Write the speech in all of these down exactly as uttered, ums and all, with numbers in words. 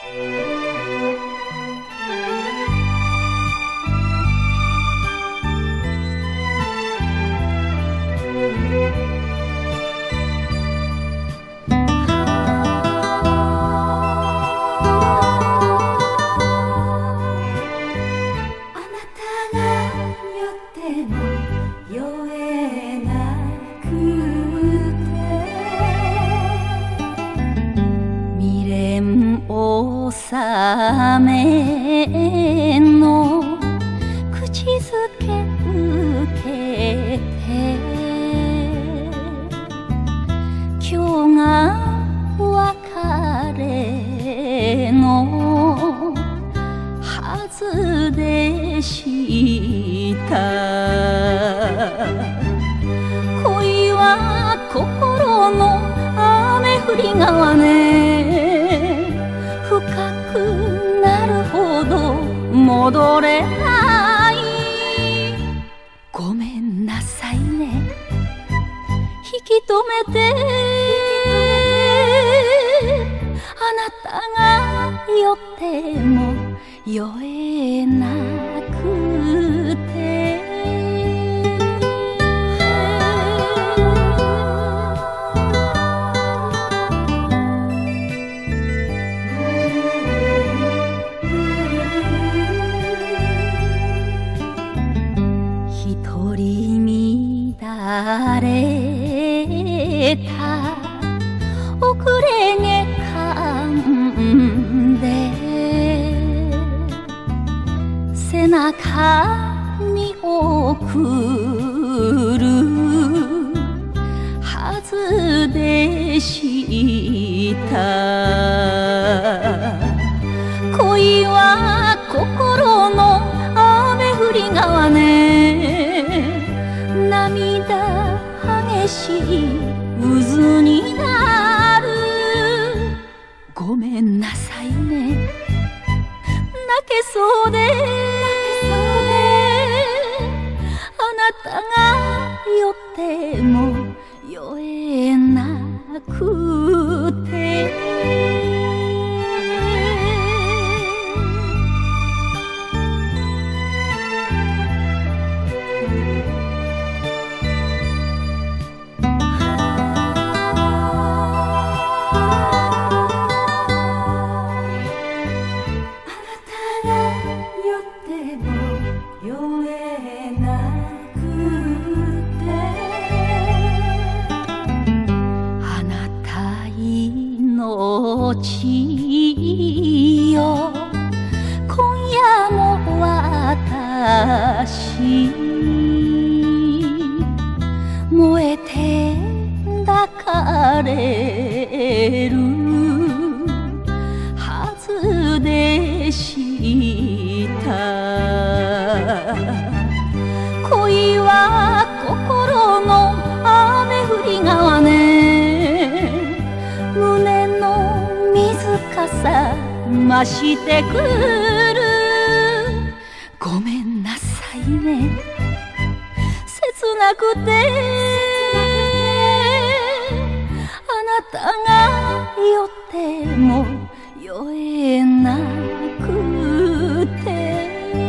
納めの口づけ受けて今日が別れのはずでした恋は心の雨降り川ね深くなるほど戻れないごめんなさいね引き止めてあなたが酔っても酔えなくて一人乱れた遅れ毛感で背中に送るはずでした恋は心の雨降り川ね涙激しい渦になるごめんなさいね泣けそうであなたが酔っても酔えなくて命よ今夜も私燃えて抱かれるはずでした恋は心の雨降り川ね胸の水かさ増してくるごめんなさいね切なくてあなたが酔っても酔えなくて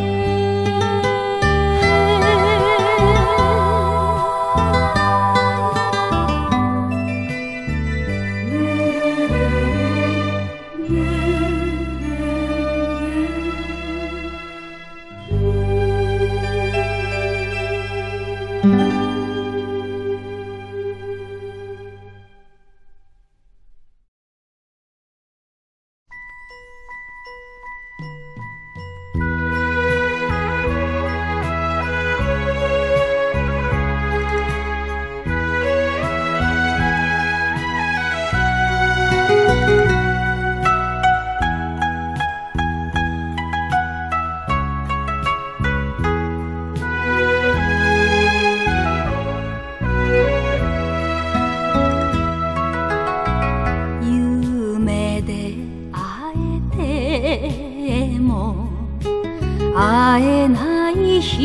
会えない人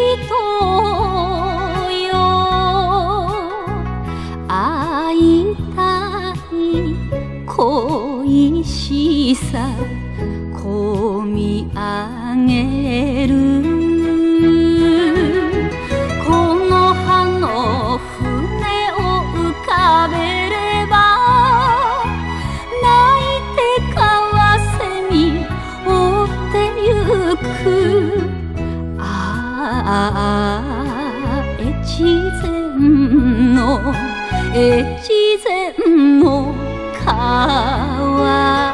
よ会いたい恋しさこみ上げるこの葉の船を浮かべれば泣いて川蝉追ってゆくああ越前の越前の川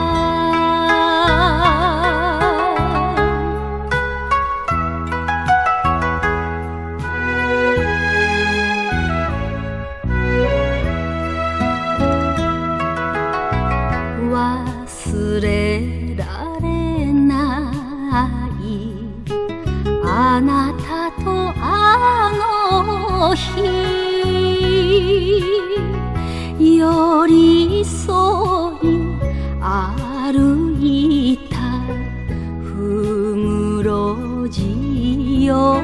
忘れられないあなたとあの日寄り添い歩いたふむ路地よ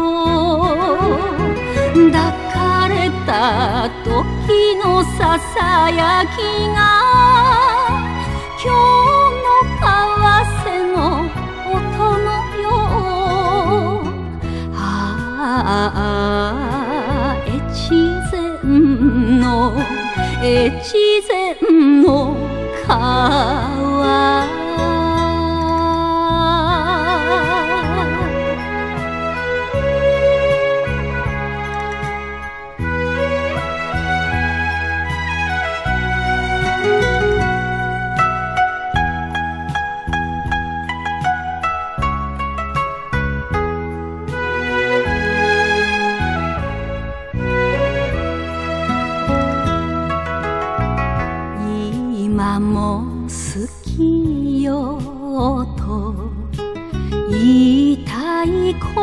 抱かれた時のささやきが今日の川瀬の音のようああ越前の越前の川今も好きよと言いたい心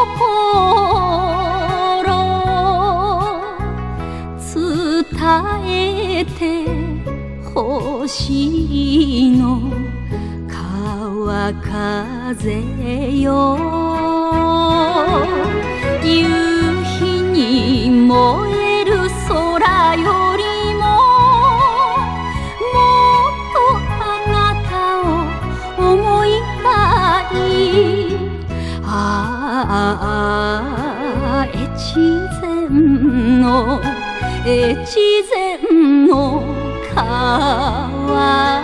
伝えてほしいの川風よ夕日に燃える空よりああ越前の越前の川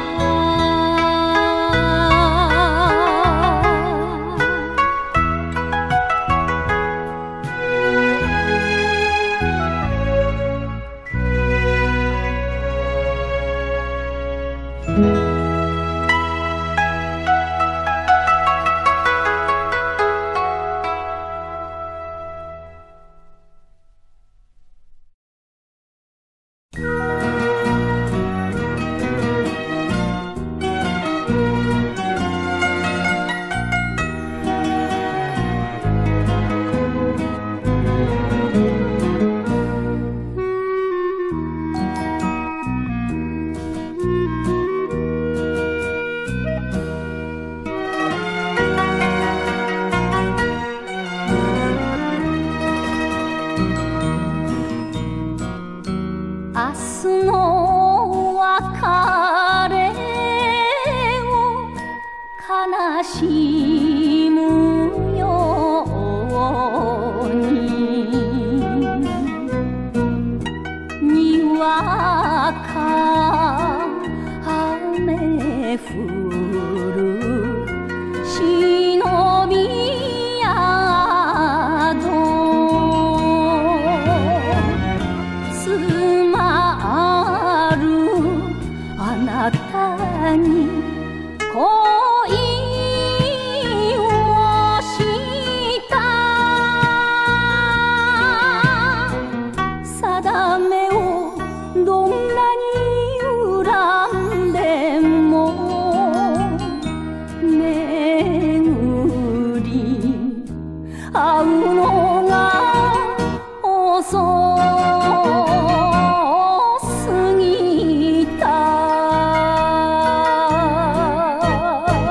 明日の別れを悲しむようににわか雨降る忍び宿あなたに恋をした定めをどんなに恨んでも巡り会うのが遅すぎた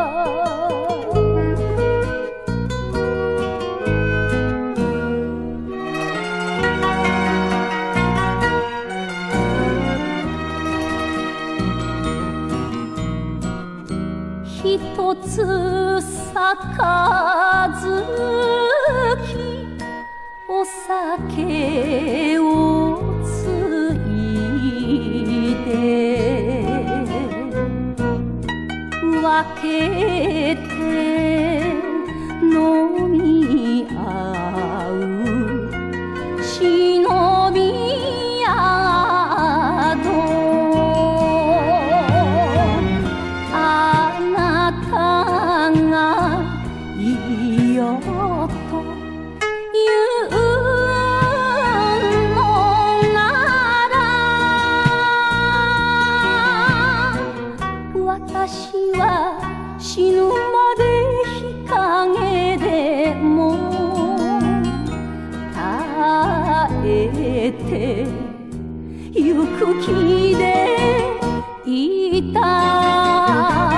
一つ杯お酒をついで分けて飲み合う忍び宿あなたがいいよと言うのなら私は死ぬまで日陰でも耐えてゆく気でいた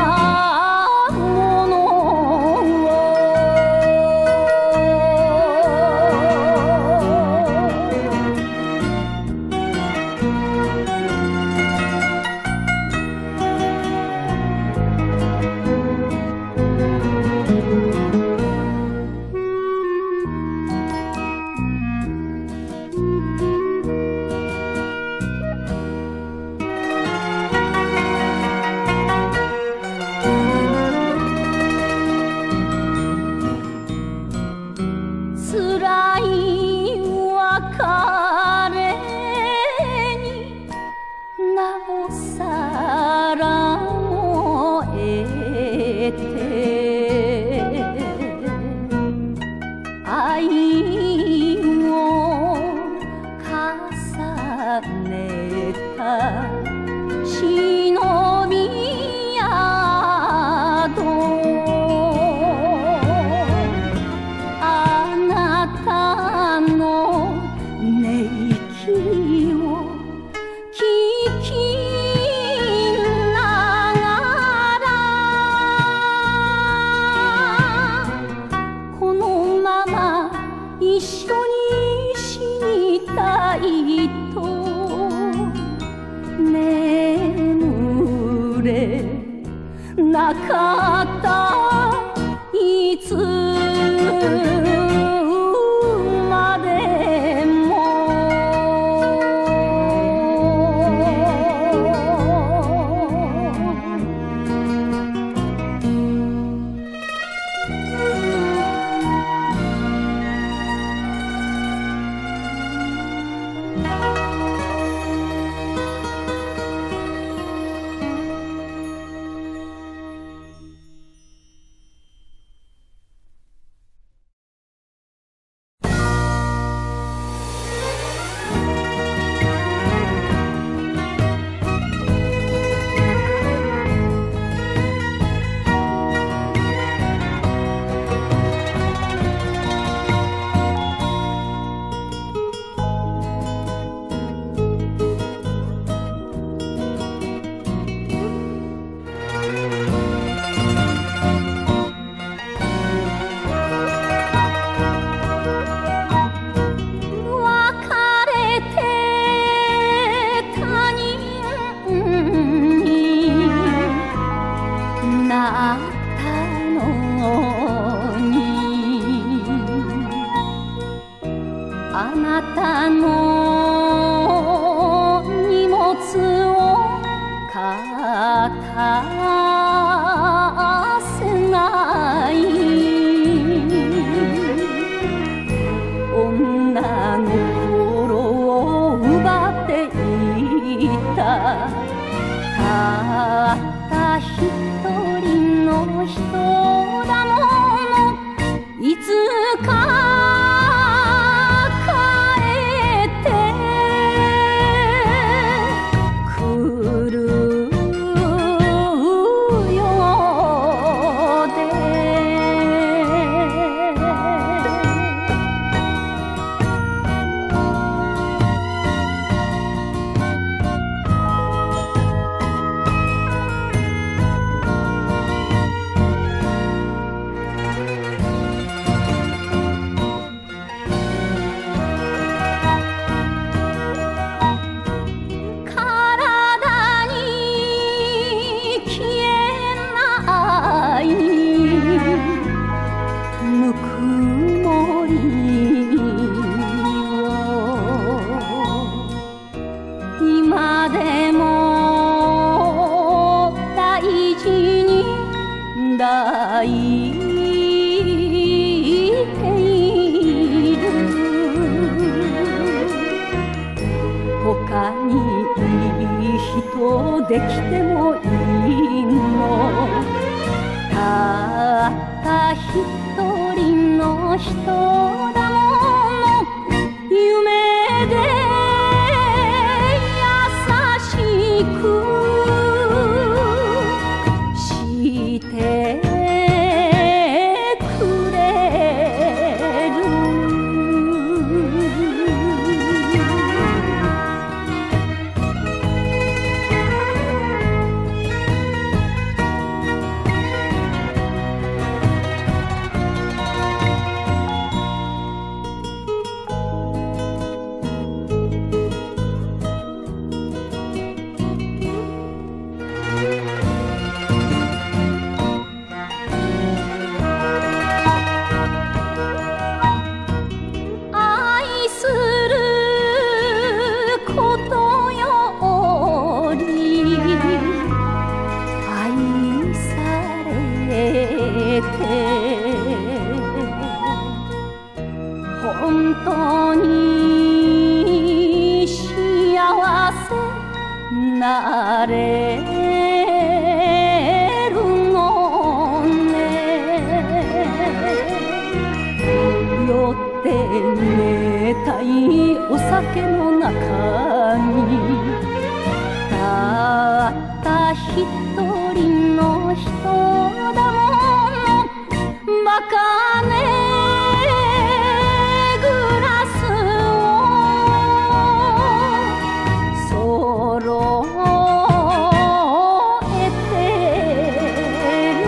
辛い別れになおさら燃えて愛を重ねた忍び宿あなたの寝息を聞きながらこのまま一緒に死にたいと眠れなかったいつまでもあなたの荷物を片せない女心を奪っていたたった一人の人だものいつか「 当に幸せなれるのね。酔って寝たいお酒の中にたった一人の人だもの。バカねグラスを揃えてる。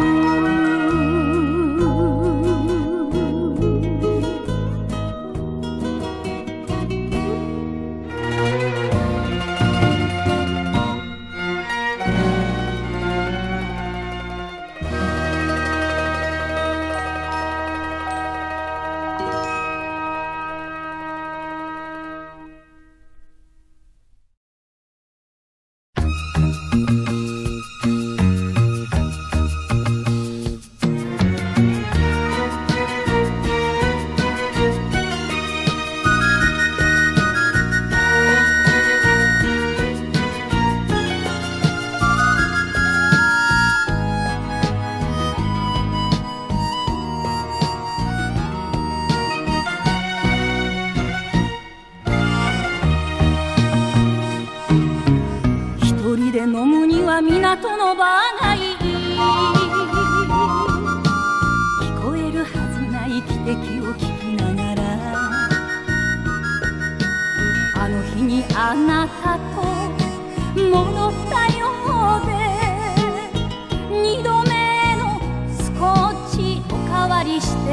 で飲むには港の場がいい。聞こえるはずない汽笛を聞きながら、あの日にあなたと戻ったようで、二度目のスコッチおかわりして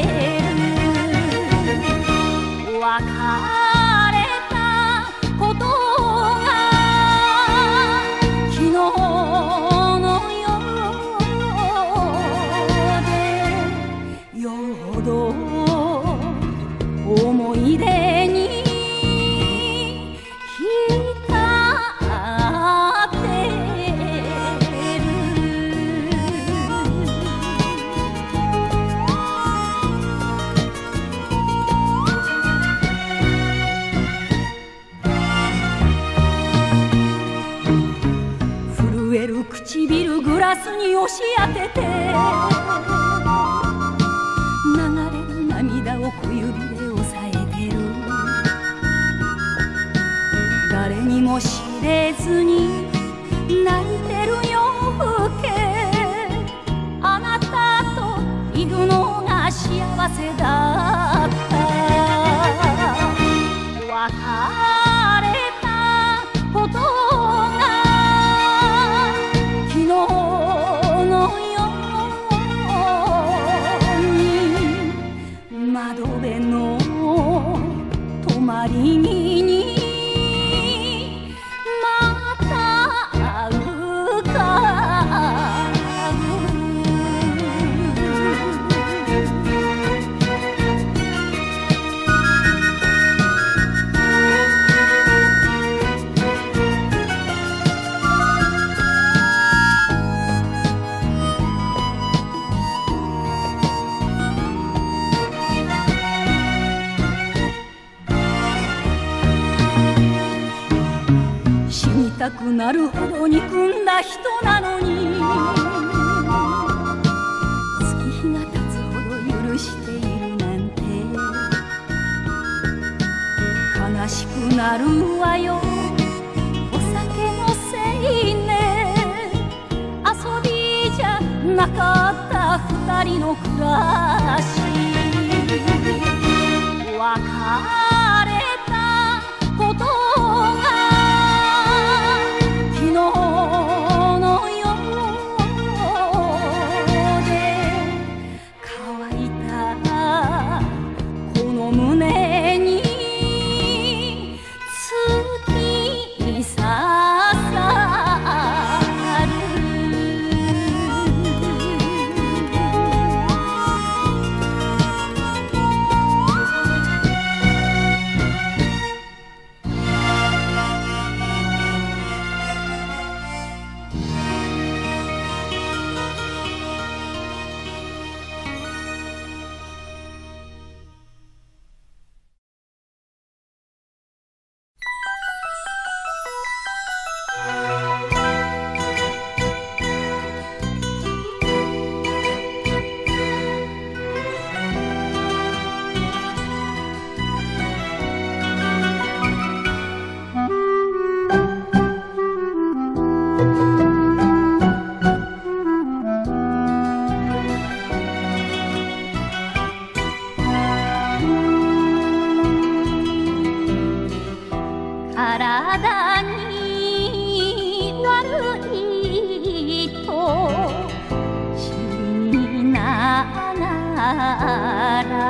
る。別れたこと思い出に浸ってる。震える唇グラスに押し当てて、流れる涙を小指で誰にも知れずに泣いてる夜更け、あなたといるのが幸せだった。別れたことが昨日のように窓辺の泊まり木にたくなるほど憎んだ人なのに、月日が経つほど許しているなんて悲しくなるわよ。お酒のせいね、遊びじゃなかった二人の暮らし。別れたことが胸に突き刺さる。 ら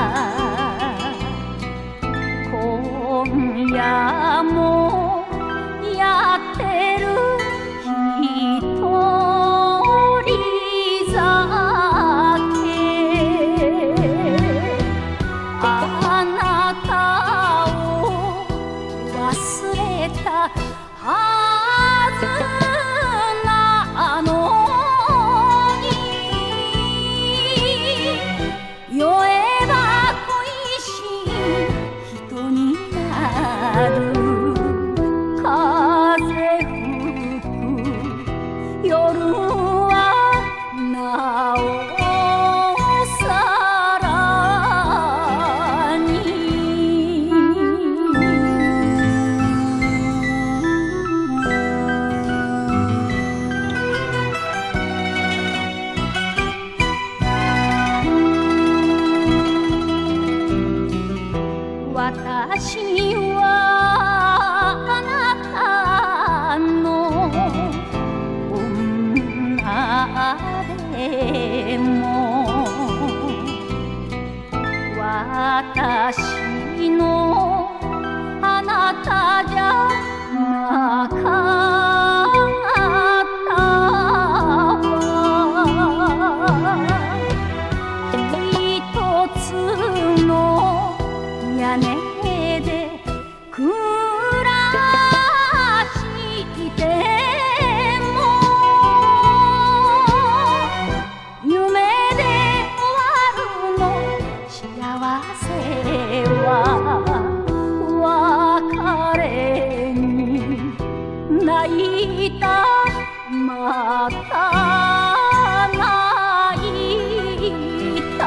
今夜もやってる一人酒あなたを忘れたはずなのに酔えば恋しい人になる風吹く夜はなおさらに私はあなたの女でも私のあなたじゃなかったわ一つの屋根で暮らしても夢で終わるの幸せは別れに泣いたまた泣いた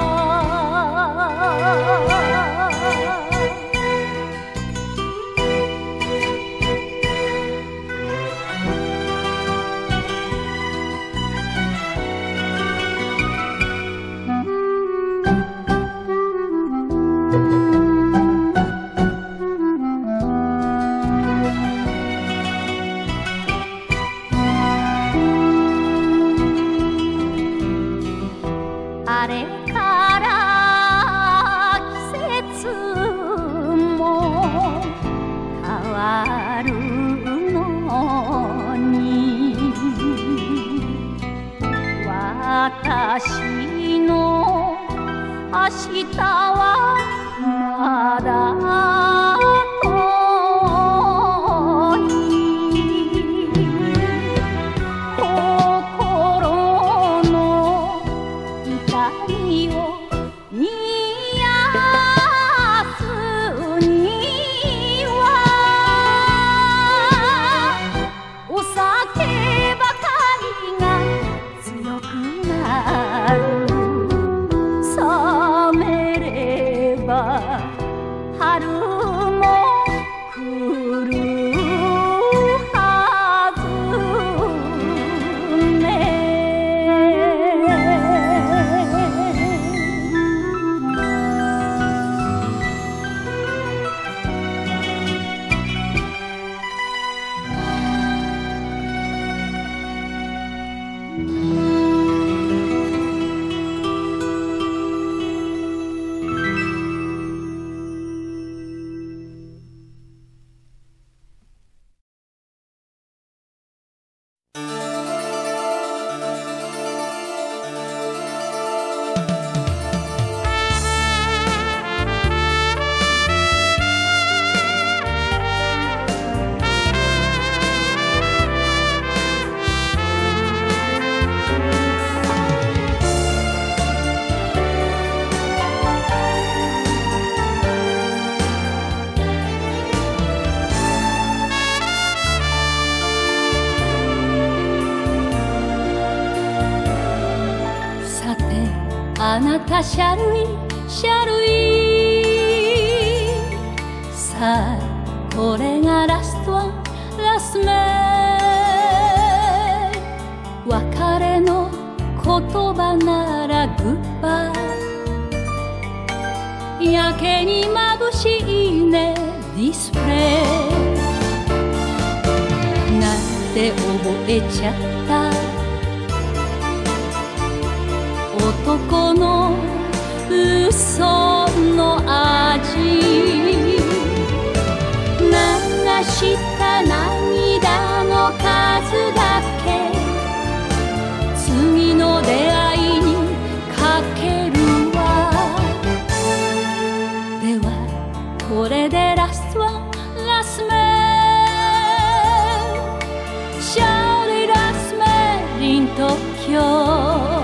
あれから季節も変わるのに私の明日はまだ遠い心の痛みを癒すにはお酒ばかりが強くなる冷めれば春も来るはずねあなたシャルイシャルイさあこれがラストワンラストメイ別れの言葉ならグッバイやけに眩しいねディスプレイなんて覚えちゃった男の嘘の味流した涙の数だけ次の出会いにかけるわではこれでラストはラスメシャリラスメリン東京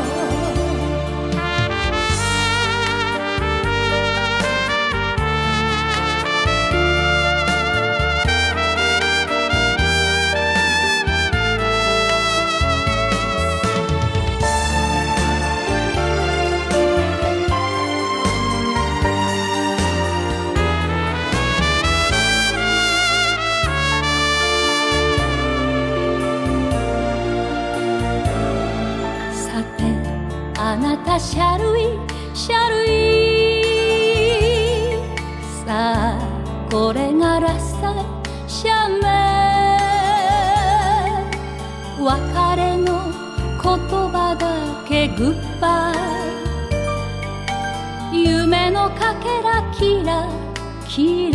あなたシャルイシャルイさあこれがラストシャメ別れの言葉だけグッバイ夢のかけらキラキラ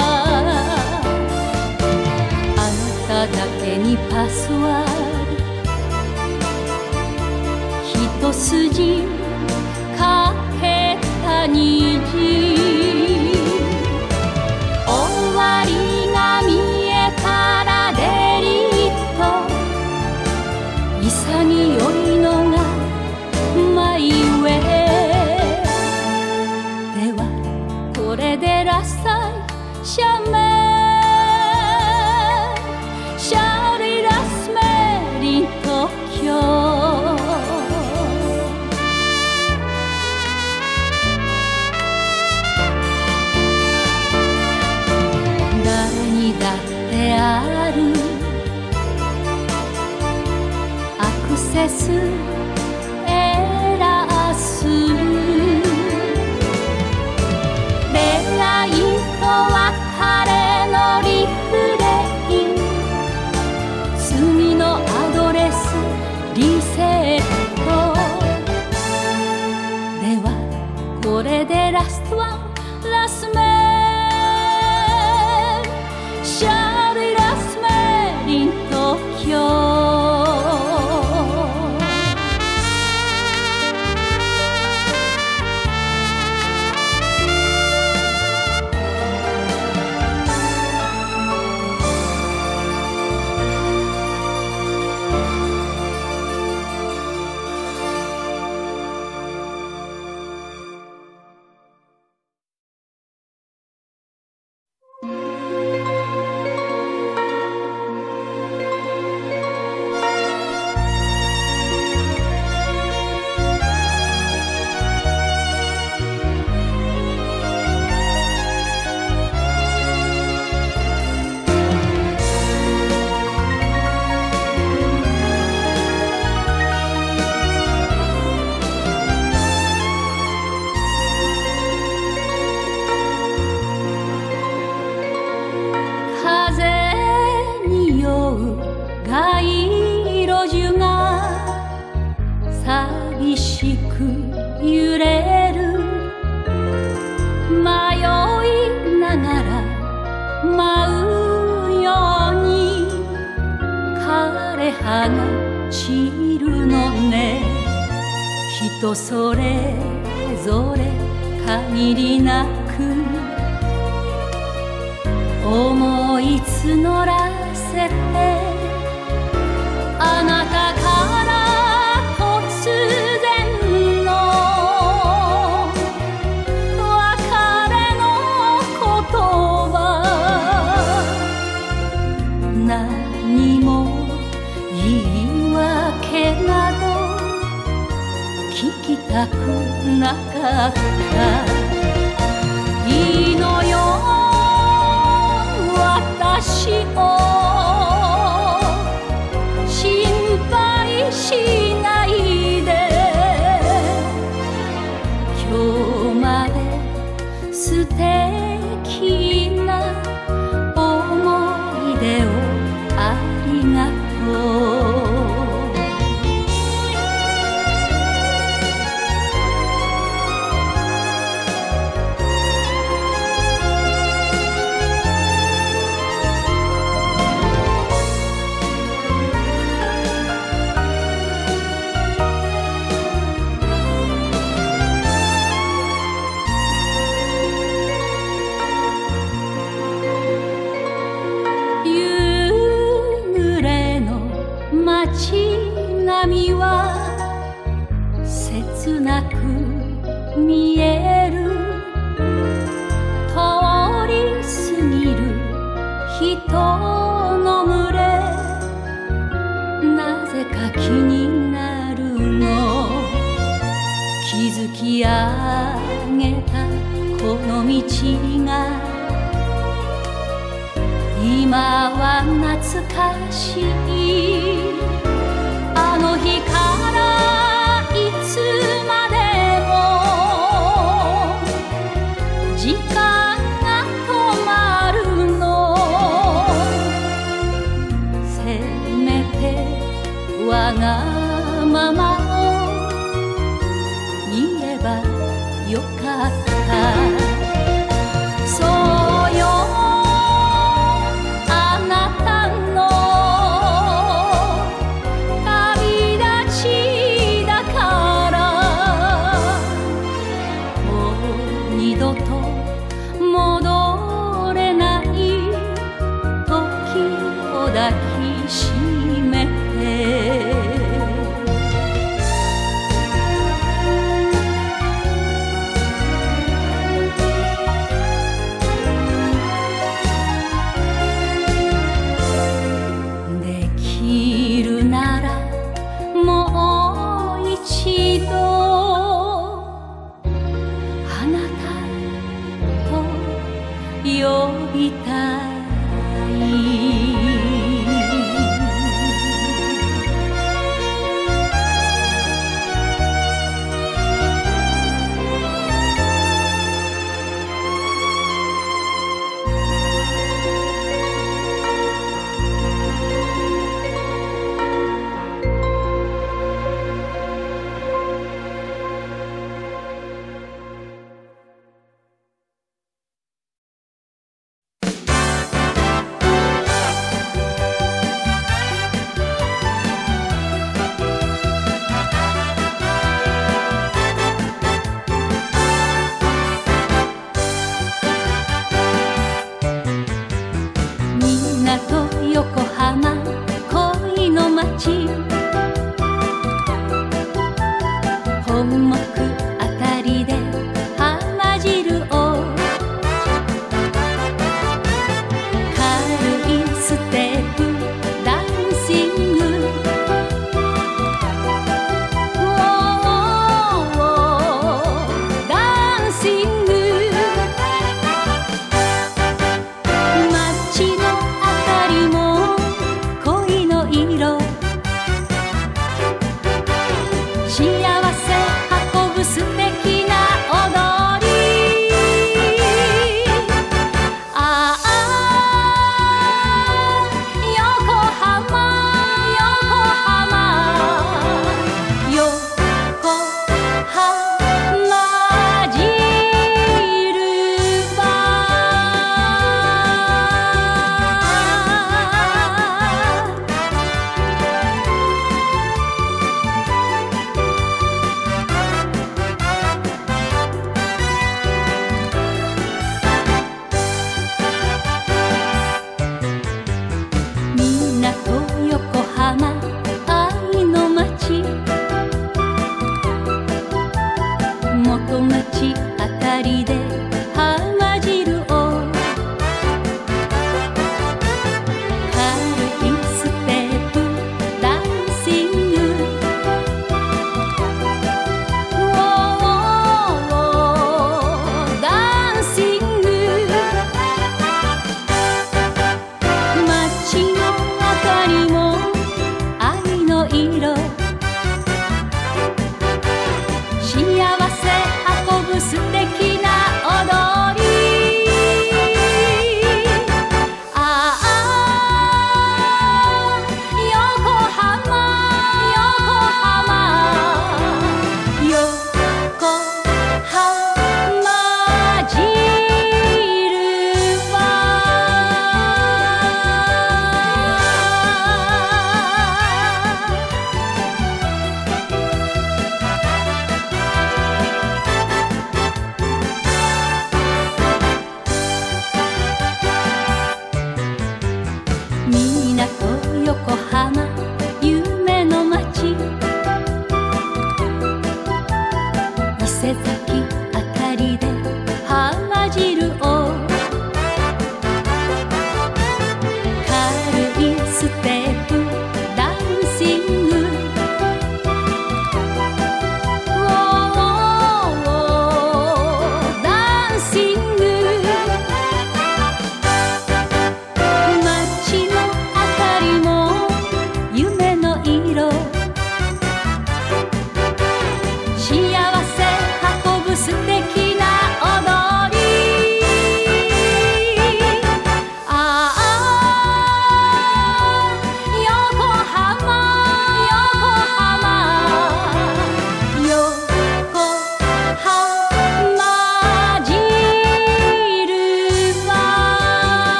あなただけにパスワード一筋かけた虹終わりが見えたらデリート潔いのがマイウェイではこれでラストシャメシャリラスメリン東京だってあるアクセスエラーする出会いと別れのリフレイン次のアドレスリセットではこれでラストはラスメシャリラスメリン東京寂しく揺れる迷いながら舞うように枯れ葉が散るのね人それぞれ限りなく思い募らせてあなたから突然の別れの言葉何も言い訳など聞きたくなかったいいのよ私を心配しないで今日まで素敵な思い出をありがとうには切なく見える。通り過ぎる人の群れ、なぜか気になるの。築き上げたこの道が今は懐かしい。あの日からいつまでも時間が止まるの。せめてわがままを言えばよかった。そうよ抱きしめてできるならもう一度あなたと呼びたい。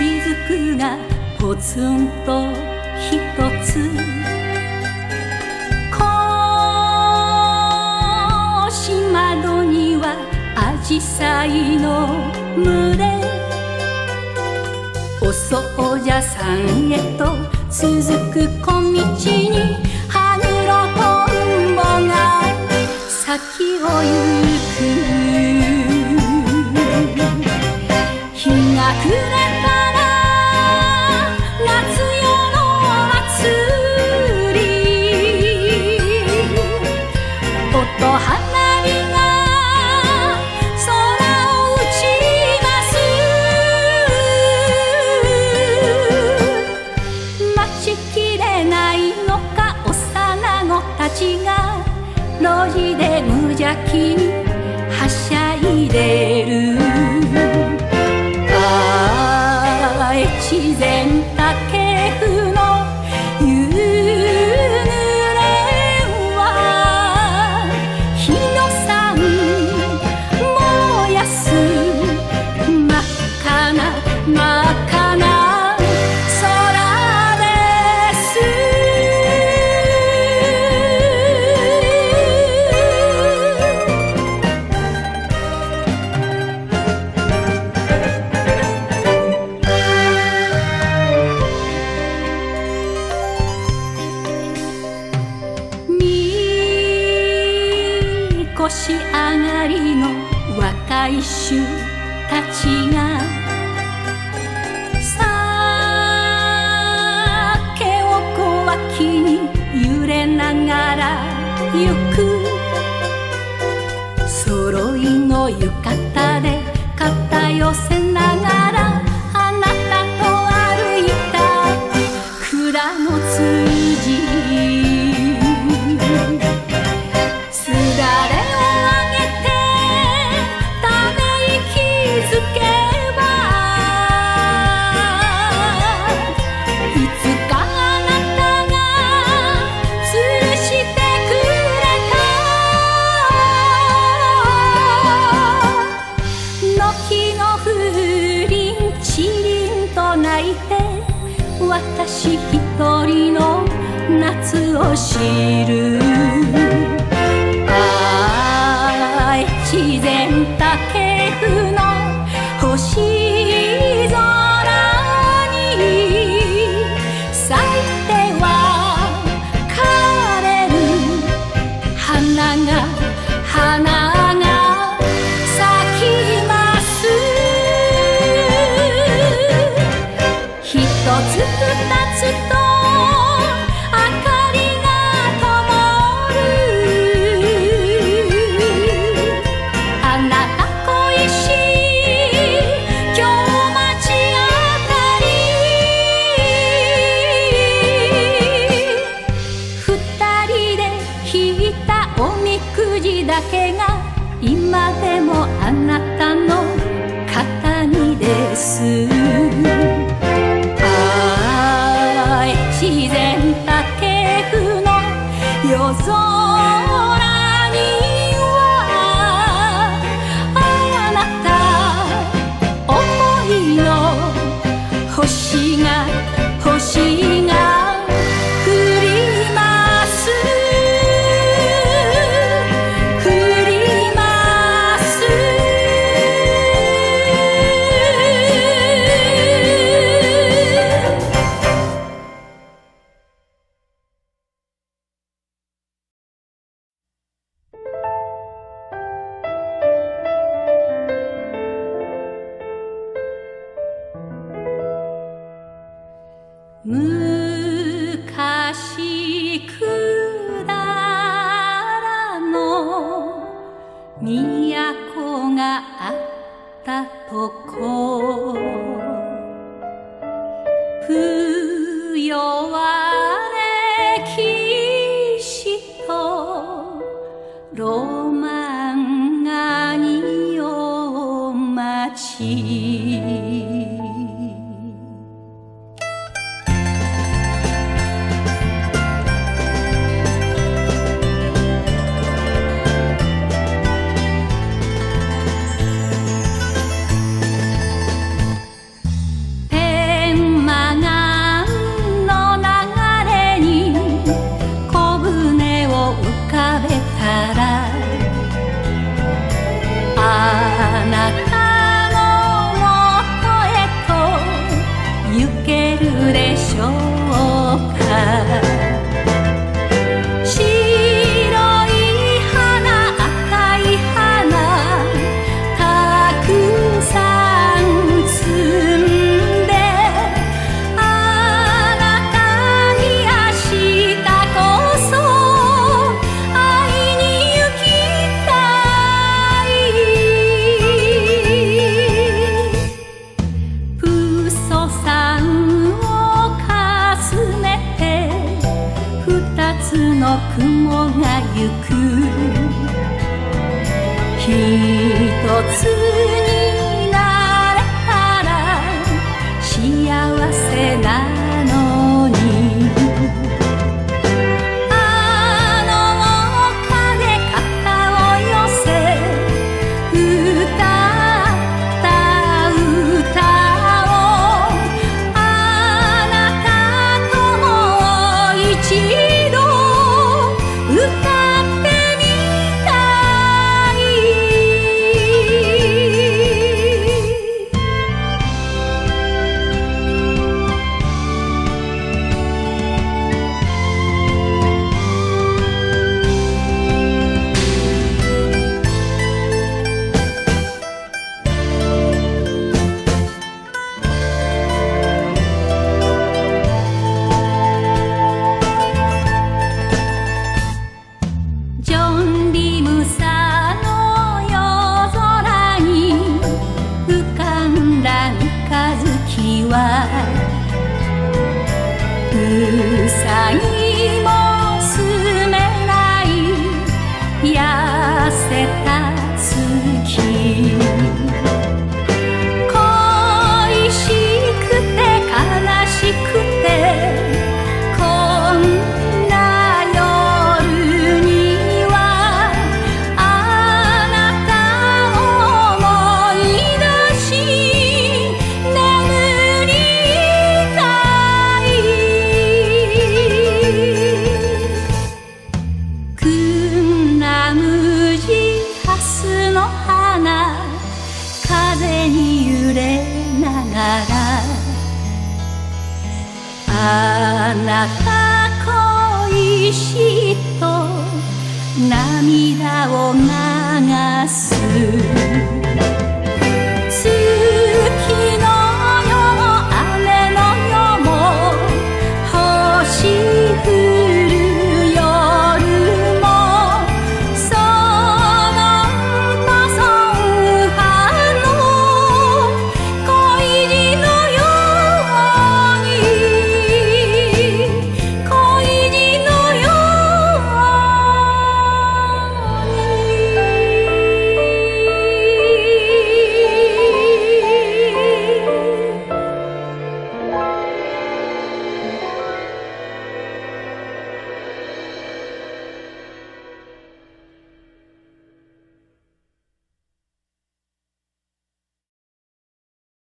雫がポツンとひとつ腰窓にはアジサイの群れお僧者さんへと続く小道に羽黒トンボが先を行く日が暮れたら夏夜の祭り音花火が空を打ちます待ちきれないのか幼子たちが路地で無邪気にはしゃいでる越前竹生の夕暮れは日の山燃やす真っ赤な真っ赤な空です腰上がりの若い衆たちが酒を小脇に揺れながら行く揃いの浴衣で肩寄せながらあなたと歩いた蔵の辻私一人の夏を知るああ越前竹生の星空に咲いては枯れる花が花が咲きます一つ二つと明かりが灯るあなた恋しい今日街あたり二人で引いたおみくじだけが今でもあなたの肩にです自然竹生の夜空にはあなた思いの星が星が降ります降ります昔くだらの都があったとこ不弱歴史とロマンが匂う街手つになれたら幸せなのにあの丘で肩を寄せ歌った歌をあなたともう一度歌ってうさぎも住めない痩せた月恋しくて悲しくてこんな夜にはあなたを思い出し眠りクンナムジハスの花風に揺れながらあなた恋しと涙を流す